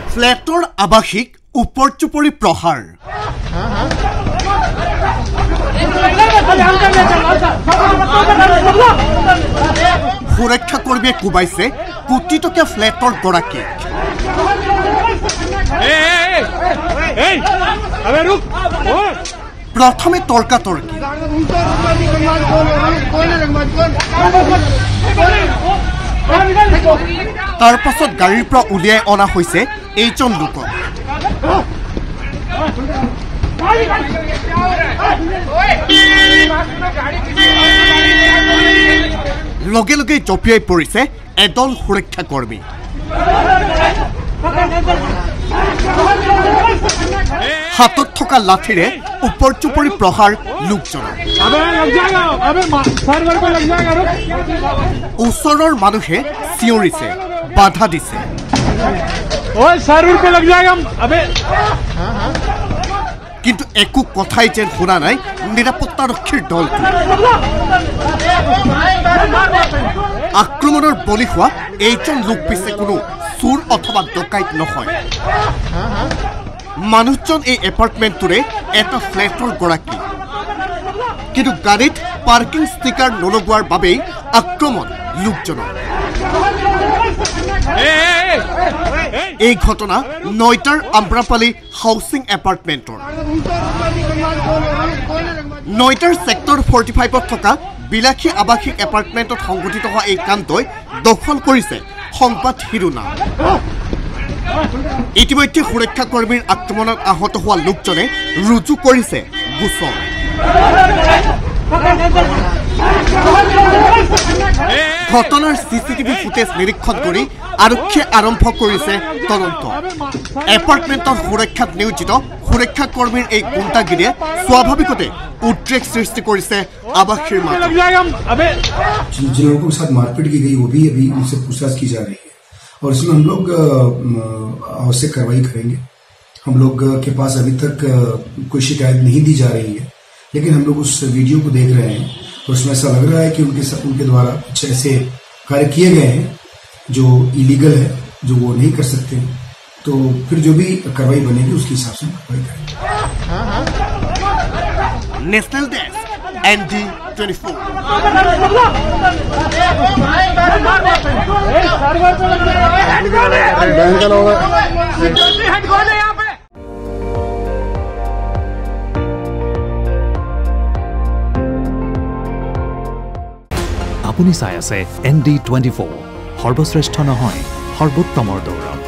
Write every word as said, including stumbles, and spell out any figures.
ফ্লেটৰ আৱাসিক উপৰচুপৰি প্ৰহাৰ সুৰক্ষা কৰ্মীয়ে কোবাইছে কোটি টকীয়া ফ্লেটৰ গৰাকীক প্ৰথমে তৰ্কাতৰ্কি তাৰ পাছত গাড়ীৰ পৰা উলিয়াই অনা হৈছে এইজন লোকক লগে লগে জঁপিয়াই পৰিছে এদল সুৰক্ষা কৰ্মী হাতত থকা লাঠিৰে উপৰচুপৰি প্ৰহাৰ লোকজনৰ ওচৰৰ মানুহে চিঞৰিছে বাধা দিছে কিন্তু একো কথাই যেন শুনা নাই নিৰাপত্তাৰক্ষীৰ দলটো আক্ৰমণৰ বলি হোৱা এইজন লোক পিছে কোনো চোৰ অথবা ডকাইত নহয় মানুহজন এই এপাৰ্টমেণ্টটোৰে এটা ফ্লেটৰ গৰাকী কিন্তু গাড়ীত পাৰ্কিং ষ্টিকাৰ নলগোৱাৰ বাবেই আক্ৰমণ লোকজনৰ এই ঘটনা নয়টাৰ আম্ব্ৰাপালি হাউচিং এপাৰ্টমেণ্টৰ নয়টাৰ ছেক্টৰ ফৰ্টি ফাইভত থকা বিলাসী আৱাসিক এপাৰ্টমেণ্টত সংঘটিত হোৱা এই কাণ্ডই দখল কৰিছে সংবাদ শিৰোনাম ইতিমধ্যে সুৰক্ষা কৰ্মীৰ আক্ৰমণত আহত হোৱা লোকজনে ৰুজু কৰিছে গোচৰ ঘটনাৰ চিচিটিভি ফুটেজ নিৰীক্ষণ কৰি আৰক্ষীয়ে আৰম্ভ কৰিছে তদন্ত এপাৰ্টমেণ্টৰ সুৰক্ষাত নিয়োজিত সুৰক্ষা কৰ্মীৰ এই গুণ্ডাগিৰিয়ে স্বাভাৱিকতে উদ্ৰেক সৃষ্টি কৰিছে আৱাসীৰ মাজত जिन लोगों के साथ मारपीट की गई वो भी अभी उनसे पूछताछ की जा रही है और इसमें हम लोग आवश्यक कार्रवाई करेंगे हम लोग के पास अभी तक कोई शिकायत नहीं दी जा रही है लेकिन हम लोग उस वीडियो को देख रहे हैं और उसमें ऐसा लग रहा है कि उनके उनके द्वारा कुछ ऐसे कार्य किए गए हैं जो इलीगल है जो वो नहीं कर सकते तो फिर जो भी कार्रवाई बनेगी उसके हिसाब से कार्रवाई करेंगे national desk N D twenty four আপুনি চাই আছে এন ডি টুৱেণ্টি ফ'ৰ সৰ্বশ্ৰেষ্ঠ নহয় সৰ্বোত্তমৰ দৌৰ